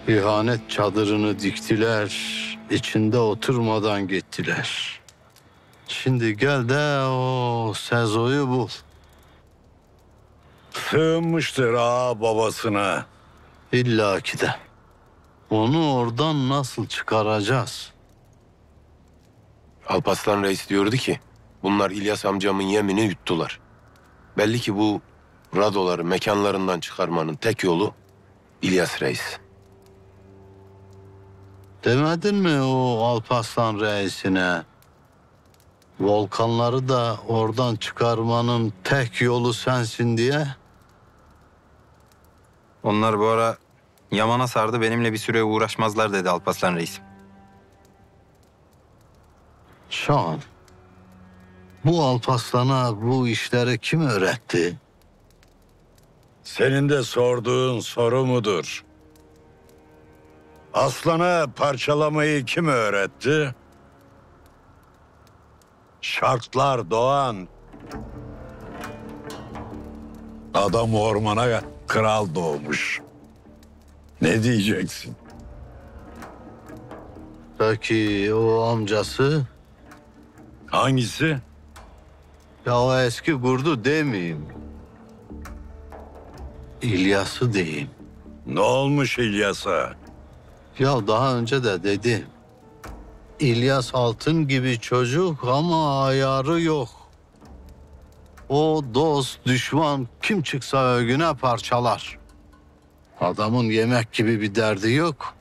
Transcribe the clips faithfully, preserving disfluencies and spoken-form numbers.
İhanet çadırını diktiler, içinde oturmadan gittiler. Şimdi gel de o Sezo'yu bul. Sığınmıştır ağa babasına. İlla ki de. Onu oradan nasıl çıkaracağız? Alparslan Reis diyordu ki bunlar İlyas amcamın yemini yuttular. Belli ki bu radoları mekanlarından çıkarmanın tek yolu İlyas Reis. Demedin mi o Alparslan reisine? Volkanları da oradan çıkarmanın tek yolu sensin diye. Onlar bu ara Yaman'a sardı, benimle bir süre uğraşmazlar dedi Alparslan Reis. Şahan, bu Alparslan'a bu işleri kim öğretti? Senin de sorduğun soru mudur? Aslana parçalamayı kim öğretti? Şartlar Doğan. Adam ormana kral doğmuş. Ne diyeceksin? Peki o amcası? Hangisi? Ya o eski kurdu demeyeyim. İlyas'ı diyeyim. Ne olmuş İlyas'a? Ya daha önce de dedim. İlyas altın gibi çocuk ama ayarı yok. O dost, düşman kim çıksa övgüne parçalar. Adamın yemek gibi bir derdi yok.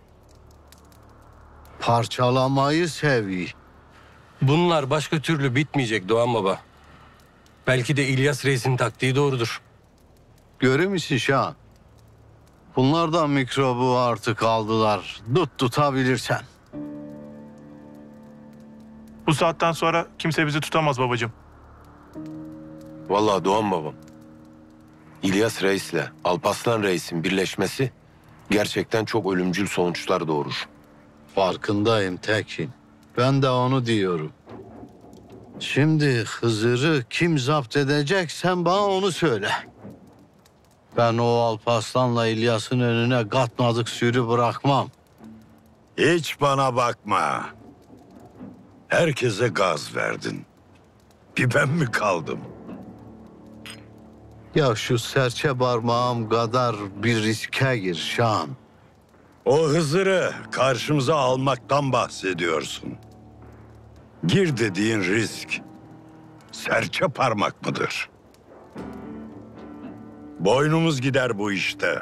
Parçalamayı seviyor. Bunlar başka türlü bitmeyecek Doğan Baba. Belki de İlyas Reis'in taktiği doğrudur. Görür müsün Şahan? Bunlar da mikrobu artık aldılar. Tut tutabilirsen. Bu saatten sonra kimse bizi tutamaz babacığım. Vallahi Doğan babam, İlyas Reis'le Alparslan Reis'in birleşmesi gerçekten çok ölümcül sonuçlar doğurur. Farkındayım Tekin. Ben de onu diyorum. Şimdi Hızır'ı kim zapt edecek sen bana onu söyle. Ben o Alparslan'la İlyas'ın önüne katmadık sürü bırakmam. Hiç bana bakma. Herkese gaz verdin. Bir ben mi kaldım? Ya şu serçe parmağım kadar bir riske gir Şahan. O Hızır'ı karşımıza almaktan bahsediyorsun. Gir dediğin risk serçe parmak mıdır? Boynumuz gider bu işte.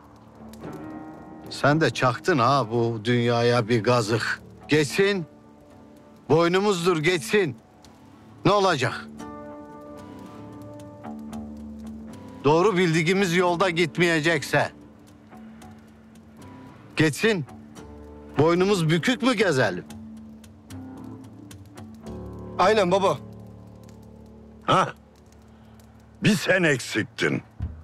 Sen de çaktın ha bu dünyaya bir gazık. Geçsin. Boynumuzdur geçsin. Ne olacak? Doğru bildiğimiz yolda gitmeyecekse. Geçsin. Boynumuz bükük mü gezelim? Aynen baba. Ha? Bir sen eksiktin.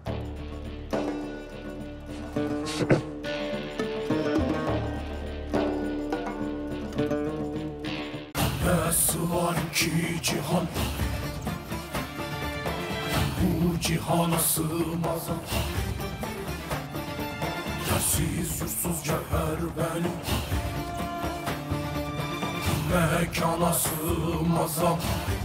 Nasıl var ki cihan, bu cihana sığmaz. Yersiz yursuz cevher benim, mekana sığmaz.